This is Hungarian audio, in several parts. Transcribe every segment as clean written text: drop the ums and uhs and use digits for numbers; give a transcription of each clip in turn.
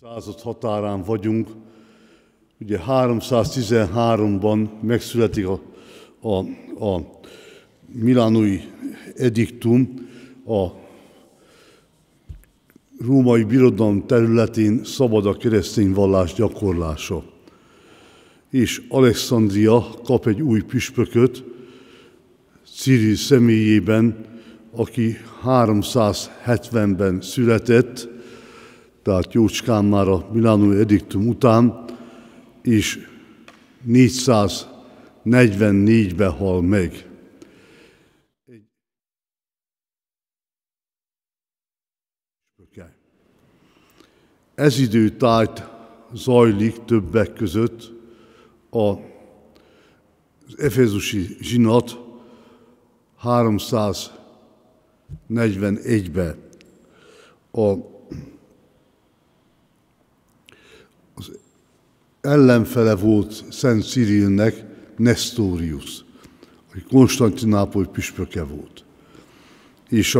század határán vagyunk. Ugye 313-ban megszületik a milánói ediktum, a római birodalom területén szabad a keresztény vallás gyakorlása. És Alexandria kap egy új püspököt, Cirill személyében, aki 370-ben született, tehát jócskán már a milánói ediktum után, és 444-ben hal meg. Ez időtájt zajlik többek között az efezusi zsinat 341-ben. Az ellenfele volt Szent Cirillnek Nestorius, aki Konstantinápoly püspöke volt, és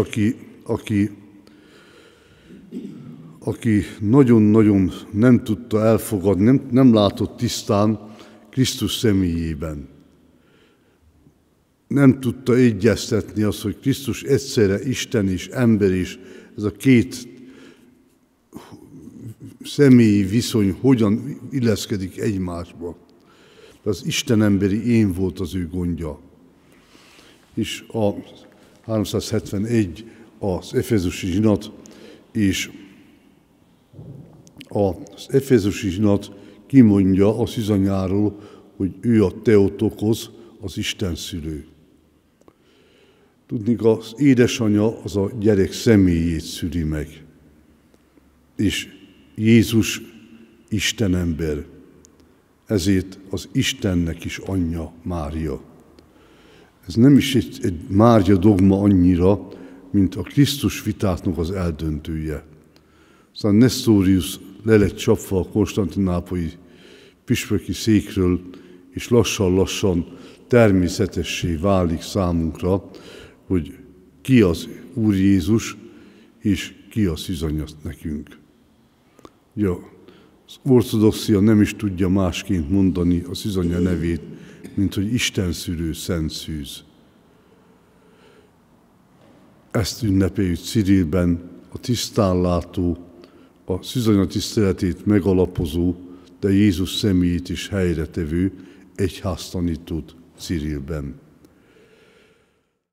aki nagyon-nagyon nem tudta elfogadni, nem látott tisztán Krisztus személyében. Nem tudta egyeztetni azt, hogy Krisztus egyszerre Isten és ember is, ez a két személyi viszony hogyan illeszkedik egymásba. Az istenemberi én volt az ő gondja. És a 371 az efezusi zsinat, és az efezusi zsinat kimondja a szűzanyáról, hogy ő a Theotokos, az Isten szülő. Tudni, az édesanyja az a gyerek személyét szüli meg. És Jézus Isten ember. Ezért az Istennek is anyja Mária. Ez nem is egy Mária dogma annyira, mint a Krisztus vitáknak az eldöntője. Aztán Nestorius le lett csapva a konstantinápolyi püspöki székről, és lassan-lassan természetessé válik számunkra, hogy ki az Úr Jézus, és ki a szűzanya nekünk. Ugye, az ortodoxia nem is tudja másként mondani a szűzanya nevét, mint hogy Isten szülő szent szűz. Ezt ünnepeljük Cirillben, a tisztánlátó, a szűzanya tiszteletét megalapozó, de Jézus személyét is helyre tevő egyháztanítót Cirillben.